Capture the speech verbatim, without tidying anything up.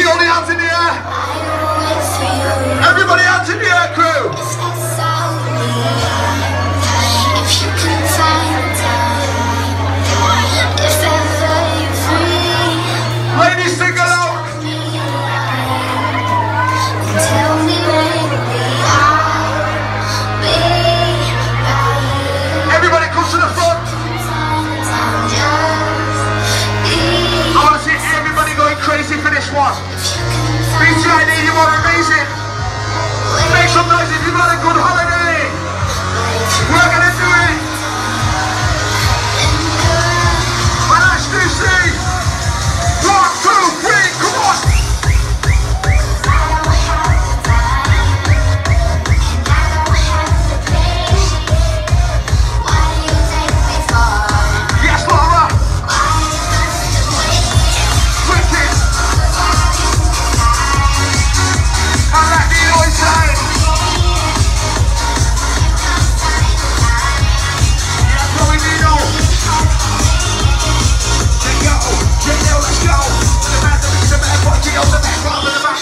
see all the hands in the air? Everybody hands in the air, crew. Ladies, sing along. Everybody come to the front. I want to see everybody going crazy for this one. B T I D, you are amazing. Make some noise if you've had a good holiday. We're going to do it. My last two, three. One, two, three, come on. Yes, Laura. Wicked. I like the noise side. That's what we need, oh. Let's go. Let's go. Let's go. The man that makes the man, watch it on the back, rather than the back.